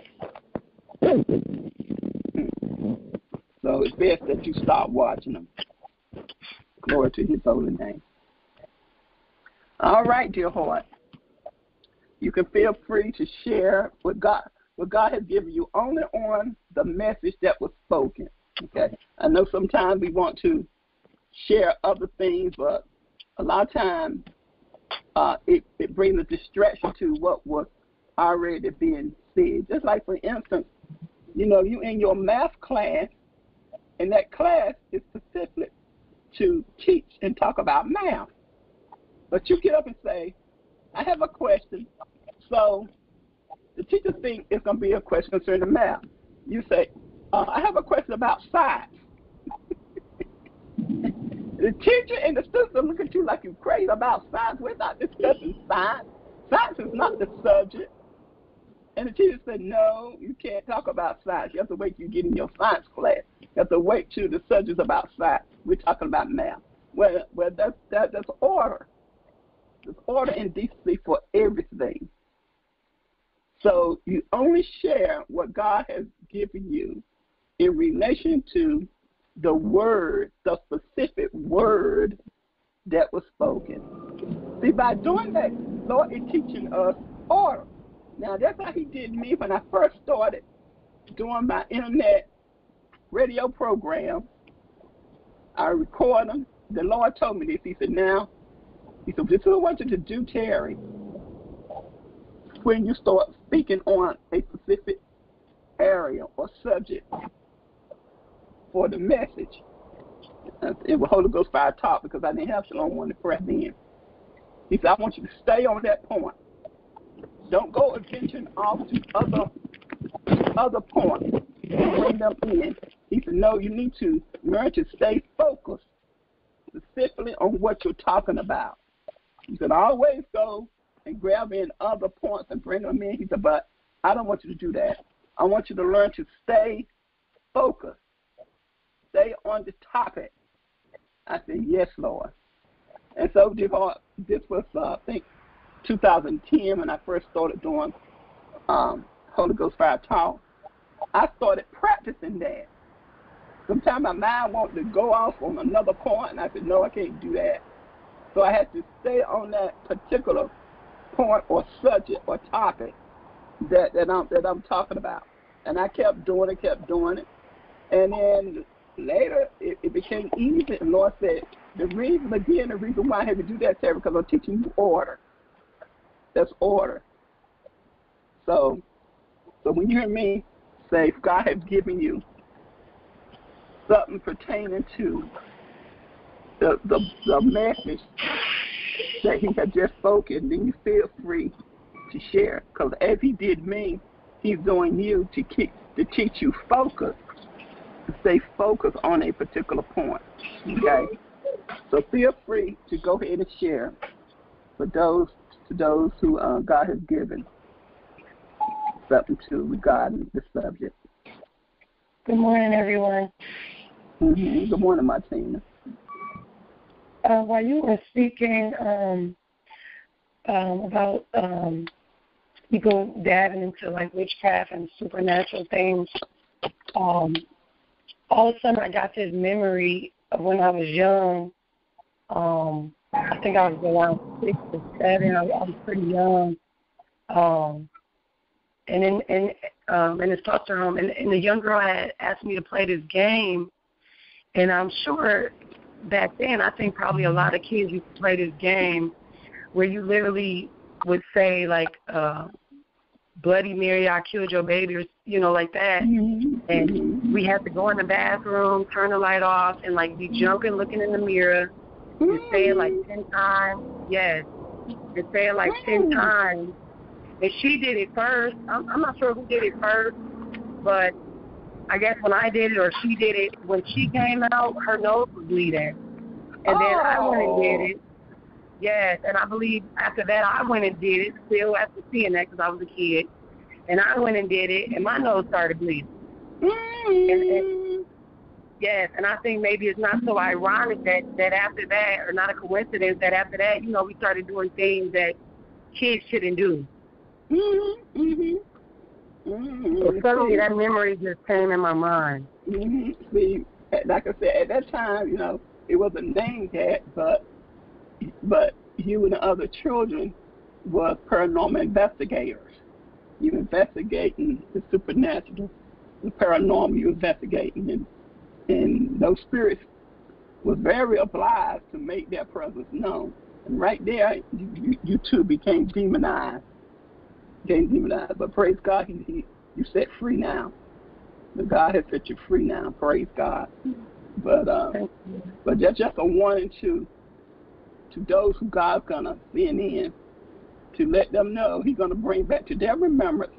So it's best that you start watching them. Glory to his holy name. All right, dear heart. You can feel free to share what God has given you only on the message that was spoken. Okay. I know sometimes we want to share other things, but a lot of times it brings a distraction to what was already being said. Just like, for instance, you in your math class, and that class is specific to teach and talk about math. But you get up and say, I have a question. So the teacher thinks it's going to be a question concerning math. You say, I have a question about science. The teacher and the students look at you like you're crazy about science. We're not discussing science. Science is not the subject. And the teacher said, no, you can't talk about science. You have to wait till you get in your science class. You have to wait till the subject's about science. We're talking about math. Well, that's order. There's order and decency for everything. So you only share what God has given you in relation to the word, the specific word that was spoken. See, by doing that, Lord is teaching us order. Now, that's how he did me when I first started doing my internet radio program. I record them. The Lord told me this. He said, this is what I want you to do, Terry, when you start speaking on a specific area or subject for the message. It was Holy Ghost Fire Talk because I didn't have Shalom Morning Prayer then. He said, I want you to stay on that point. Don't go attention off to other points. Bring them in. He said, no, you need to learn to stay focused specifically on what you're talking about. He said, always go and grab in other points and bring them in. He said, but I don't want you to do that. I want you to learn to stay focused. Stay on the topic. I said, yes, Lord. And so this was, I think, 2010 when I first started doing Holy Ghost Fire Talk. I started practicing that. Sometimes my mind wanted to go off on another point, and I said, no, I can't do that. So I had to stay on that particular point or subject or topic that I'm talking about. And I kept doing it. And then later, it became easy. And Lord said, the reason why I had to do that, Terry, because I'm teaching you order. That's order. So when you hear me say, if God has given you something pertaining to the message that he had just spoken, then you feel free to share. Because as he did me, he's doing you to teach you focus, to stay focused on a particular point. Okay? So feel free to go ahead and share for those who God has given something to regarding the subject. Good morning, everyone. Mm-hmm. Good morning, Martina. While you were speaking about people diving into like witchcraft and supernatural things, all of a sudden I got this memory of when I was young. I think I was around 6 or 7. I was pretty young. And in this foster home, and the young girl had asked me to play this game, and I'm sure back then, I think probably a lot of kids used to play this game where you literally would say, like, Bloody Mary, I killed your baby, or, like that. Mm-hmm. And we had to go in the bathroom, turn the light off, and, like, be jumping, looking in the mirror, and say it, like, 10 times. Yes. And say it, like, 10 times. And she did it first. I'm not sure who did it first, but I guess when I did it or she did it, when she came out, her nose was bleeding. And then I went and did it. Yes, and I believe after that I went and did it, still after seeing that because I was a kid. And I went and did it, and my nose started bleeding. And yes, and I think maybe it's not so ironic that after that, or not a coincidence that after that, we started doing things that kids shouldn't do. Mm-hmm. Mm-hmm. Mm-hmm. So suddenly that memory just came in my mind. Mm-hmm. See, like I said, at that time, it wasn't named that, but you and the other children were paranormal investigators. You investigating the supernatural, the paranormal you investigating, and those spirits were very obliged to make their presence known. And right there, you too became demonized. But praise God, you set free now. But God has set you free now. Praise God. But just a warning to those who God's gonna send in, to let them know He's gonna bring back to their remembrance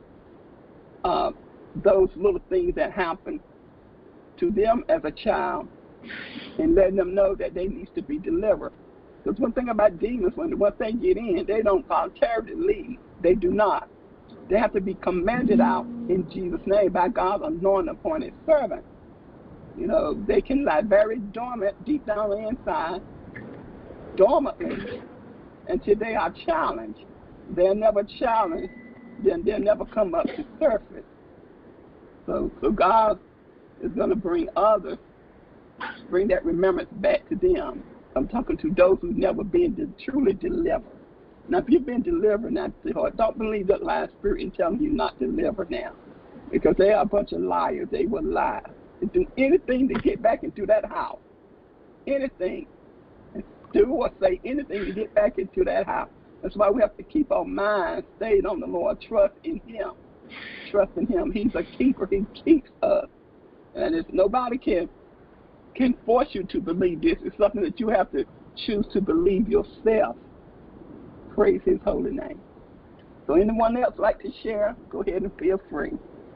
those little things that happened to them as a child, and letting them know that they need to be delivered. Because one thing about demons, once they get in, they don't voluntarily leave. They do not. They have to be commanded out in Jesus' name by God's anointed appointed servant. You know, they can lie very dormant deep down inside, dormantly, until they are challenged. They're never challenged, then they'll never come up to surface. So God is going to bring others, bring that remembrance back to them. I'm talking to those who've never been truly delivered. Now, if you've been delivered now, don't believe that lying spirit and telling you not delivered now, because they are a bunch of liars. They will lie. They do anything to get back into that house. Anything. Do or say anything to get back into that house. That's why we have to keep our minds stayed on the Lord. Trust in Him. Trust in Him. He's a keeper. He keeps us. And if nobody can force you to believe this, it's something that you have to choose to believe yourself. Praise His holy name. So anyone else like to share, go ahead and feel free.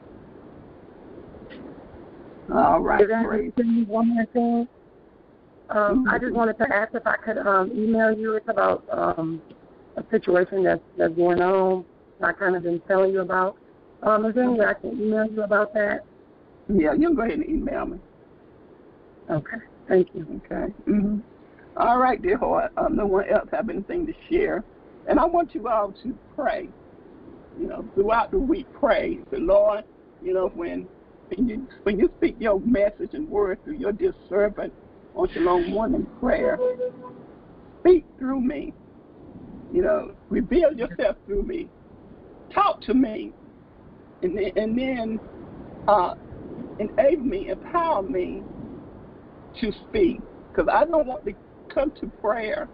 All right. Praise. One more thing. I just wanted to ask if I could email you. It's about a situation that's going on. I kind of been telling you about. Is there any way I can email you about that? Yeah, you can go ahead and email me. Okay. Thank you. Okay. Mm-hmm. All right, dear heart. No one else have anything to share. And I want you all to pray. You know, throughout the week, pray. Say, Lord, you know, when you speak your message and word through your dear servant on Shalom Morning Prayer, speak through me. You know, reveal yourself through me. Talk to me. And then enable me, empower me to speak. Because I don't want to come to prayer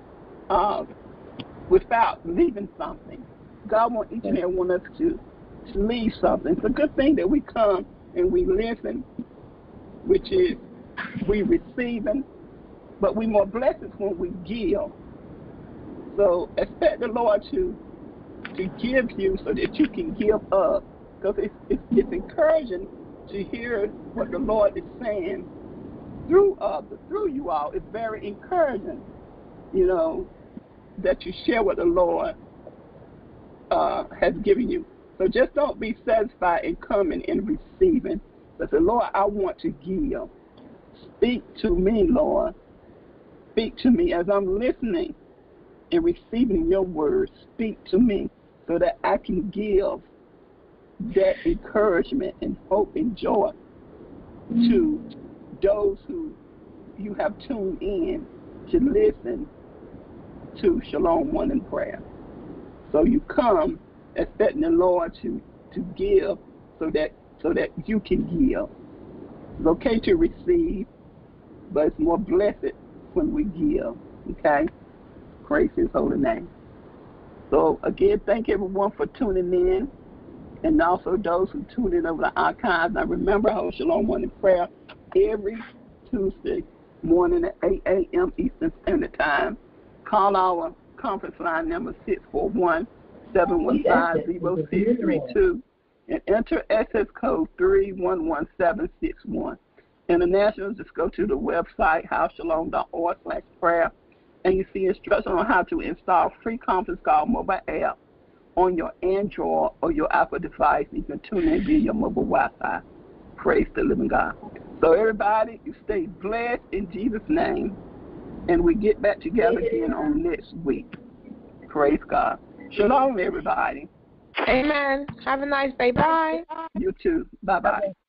without leaving something. God wants each and every one of us to leave something. It's a good thing that we come and we listen, which is we receiving, but we more blessed when we give. So expect the Lord to give you so that you can give up. Because it's encouraging to hear what the Lord is saying through others, through you all. It's very encouraging, you know, that you share what the Lord has given you. So just don't be satisfied in coming and receiving. But say, Lord, I want to give. Speak to me, Lord. Speak to me as I'm listening and receiving your word. Speak to me so that I can give that encouragement and hope and joy to those who you have tuned in to listen to Shalom Morning Prayer. So you come expecting the Lord to give so that you can give. It's okay to receive, but it's more blessed when we give. Okay? Praise His holy name. So again, thank everyone for tuning in, and also those who tune in over the archives. Now remember, I hold Shalom Morning Prayer every Tuesday morning at 8 a.m. Eastern Standard Time. Call our conference line number 641-715-0632 and enter access code 311-761. International, just go to the website houseshalom.org/prayer, and you see instructions on how to install free conference call mobile app on your Android or your Apple device. You can tune in via your mobile Wi-Fi. Praise the living God. So everybody, you stay blessed in Jesus' name, and we get back together again on next week. Praise God. Shalom, everybody. Amen. Have a nice day. Bye. You too. Bye-bye.